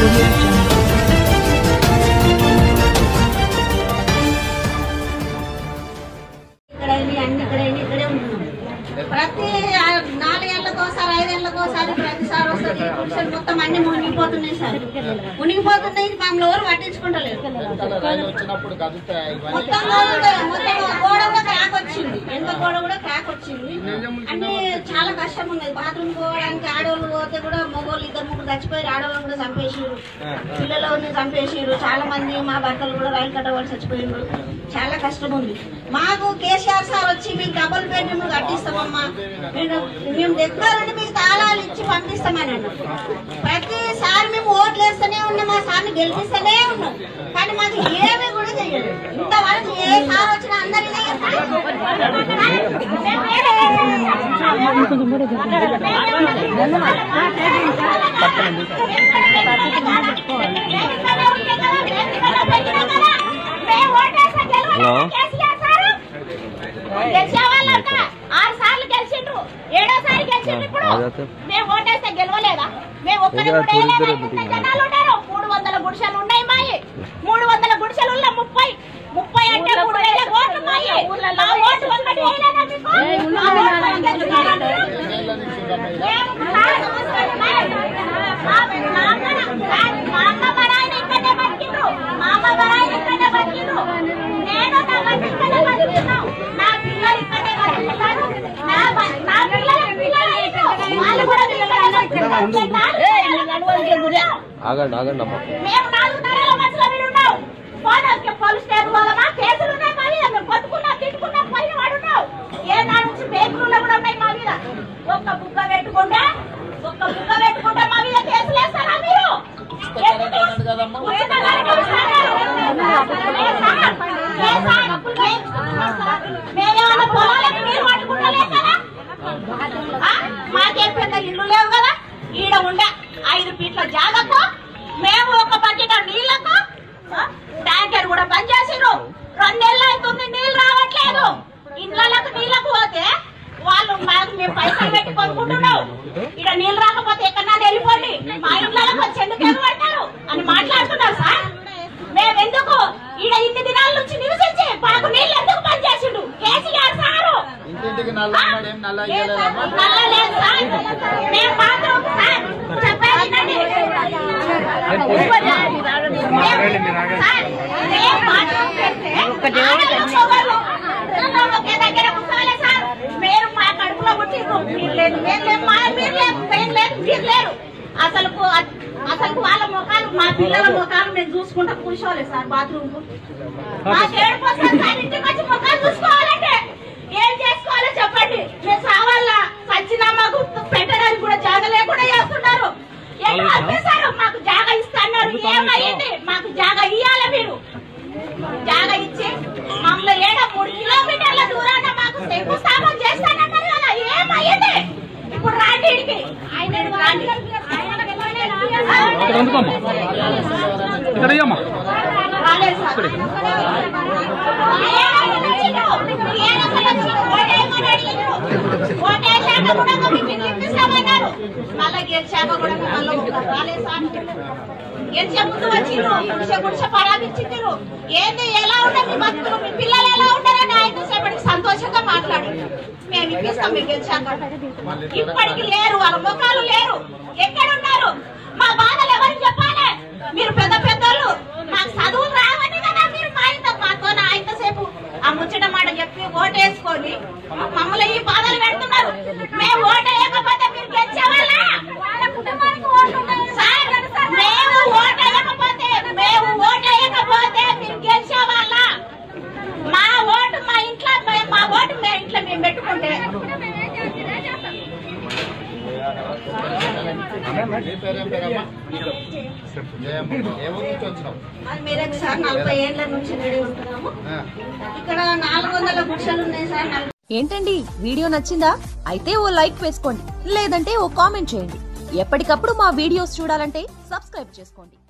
ప్రతి 4 ఏళ్ళకోసారి 5 ఏళ్ళకోసారి ప్రతిసారి వస్తుంది. గుడిసెలు మొత్తం అన్ని మునిగిపోతున్నాయి సార్, మునిగిపోతున్నాయి. మమ్మల్ని ఎవరు పట్టించుకుంటలేదు. మొత్తం గోడ కూడా క్రాక్ వచ్చింది, ఎంత గోడ కూడా క్రాక్ వచ్చింది. అన్ని చాలా కష్టం ఉన్నది. బాత్రూమ్ పోవడానికి ఆడవాళ్ళు పోతే కూడా మగవాళ్ళు 2-3 చచ్చిపోయారు. ఆడవాళ్ళు కూడా చంపేసిరు, పిల్లలని చంపేసిరు. చాలా మంది మా భర్తలు కూడా రైలు కట్టవాళ్ళు చచ్చిపోయారు. చాలా కష్టం ఉంది మాకు. కేసీఆర్ సార్ వచ్చి మీకు డబుల్ బెడ్రూమ్ కట్టిస్తామమ్మా, మేము దగ్గరుండి మీకు తాళాలు ఇచ్చి పంపిస్తామని అన్నారు. ప్రతిసారి మేము ఓట్లు వేస్తూనే ఉన్నాం, మా సార్ని గెలిపిస్తూనే ఉన్నాం. కానీ మాకు ఏమీ కూడా చెయ్యదు. ఇంతవరకు ఏ సార్ వచ్చినా అందరినీ గెలిచేవాళ్ళంట 6 సార్లు గెలిచిండ్రు, 7వ సారి గెలిచిండ్రు. ఇప్పుడు మేము ఓటేస్తే గెలవలేదా? మేము ఒక్కరి జనాలు ఉన్నారు. 300 గుడిసెలు ఉన్నాయి మాయి. 300 గుడిసెలు ఉన్న 30 అంటే 3,000 ఓట్లు మాయి. మా ఓటు ఒక్కటి వేయలేదా మీకు? మా అమ్మ మరాయిని ఇక్కడే బతికిండ్రు, మా అమ్మ మరాయిని ఇక్కడే బతికిండ్రు. నేను నా భర్త ఇక్కడే బతికిన్నాం, నా పిల్లలు ఇక్కడే బతుకుతారు. నా పిల్లల వాళ్ళు కూడా మేము 4 తరాల మధ్యలో వీడున్నాం. పోలీస్ స్టేషన్ వల్ల కేసులు ఉన్నాయి మా మీద. మేము కొట్టుకున్నా తిట్టుకున్నా పైన వాడున్నాం. ఏ నా నుంచి బేకులు కూడా ఉన్నాయి మా మీద. ఒక్క బుక్క పెట్టుకుంటే మా మీద కేసులు వేస్తారా మీరు? మేమేమన్నా పొలాలకు నీరు పట్టుకుంటలేం కదా? మాకేం పెద్ద ఇల్లు లేవు కదా. ఈడ ఉండే 5 ఫీట్ల జాగకు మేము ఒక బకెట్ నీళ్లకు ట్యాంకర్ కూడా బంద్ చేసిరు. 2 నెలలు అవుతుంది నీళ్ళు రావట్లేదు. ఇళ్ళకు నీళ్లకు పోతే వాళ్ళు మేము పైసలు పెట్టి కొనుక్కుంటున్నాం. ఇక్కడ నీళ్ళు రాకపోతే ఎక్కడన్నా వెళ్ళిపోండి, మా ఇళ్ళకు వచ్చి ఎందుకు ఎగబడతారు అని మాట్లాడుతున్నారు సార్. మేమెందుకు ఈడ ఇన్ని దినాల నుంచి నివసించి మాకు నీళ్ళు ఎందుకు బంద్ చేసిండు కేసీఆర్ సారు? నల్ల లేదు సార్. మేము మాత్రం సార్ చెప్పేది ఒకే దగ్గర కూర్చోవాలి సార్. మీరు మా కడుపులో పుట్టిండ్రు, మీరు లేదు, మీరు లేరు. అసలు వాళ్ళ ముఖాలు, మా పిల్లల ముఖాలు మేము చూసుకుంటా కూర్చోవాలి సార్. బాత్రూమ్ కు మాకు ఏడుపోతుంది సార్. ఇంటికి వచ్చి ముఖాలు చూసుకోవాలంటే ఏం చేసుకోవాలో చెప్పండి. మేము సావాళ్ళ సచ్చినా మాకు పెట్టడానికి కూడా జాగ లేకుండా చేస్తున్నారు. ఎటు పంపిస్తారు? మాకు జాగ ఇస్తున్నారు. ఏమయ్యింది? మాకు జాగ ఇయ్యాలి. మీరు జాగ ఇచ్చి మమ్మల్ని 3 కిలోమీటర్ల దూరాన మాకు శంకుస్థాపన చేస్తానన్నారు కదా. ఏమయ్యింది? ఇప్పుడు రాండికి ఆయన మళ్ళీ గెలిచాక కూడా రాలేదు సార్. గెలిచే ముందు వచ్చిండ్రు, గుడిసె పరామర్శించారు. ఏంది ఎలా ఉండే మీ భక్తులు, మీ పిల్లలు ఎలా ఉంటారని ఆయన సేపటికి సంతోషంగా మాట్లాడారు. మేము ఇప్పిస్తాం మీకు గెలిచాక. ఇప్పటికి లేరు, వాళ్ళ ముఖాలు లేరు. ఎక్కడున్నారు? మా బాధలు ఎవరికి చెప్పాలి? మీరు పెద్ద పెద్దోళ్ళు, మాకు చదువులు రావని కదా మీరు మాతో ఆయనసేపు ఆ ముచ్చట మాట చెప్పి ఓటేసుకొని మమ్మల్ని ఈ బాధలు పెడుతున్నారు. మేము ఓటేయకపోతే మీరు గెలిచేవాళ్ళ? మేము ఓటేయకపోతే మీరు గెలిచేవాళ్ళ? మా ఓటు మా ఇంట్లో మేము పెట్టుకుంటే మీరే సార్ 40 ఏళ్ల నుంచి ఉంటున్నాము. ఇక్కడ 400 గుడిసెలు ఉన్నాయి సార్. ఏంటండి వీడియో నచ్చిందా? అయితే ఓ లైక్ వేసుకోండి, లేదంటే ఓ కామెంట్ చేయండి. ఎప్పటికప్పుడు మా వీడియోస్ చూడాలంటే సబ్స్క్రైబ్ చేసుకోండి.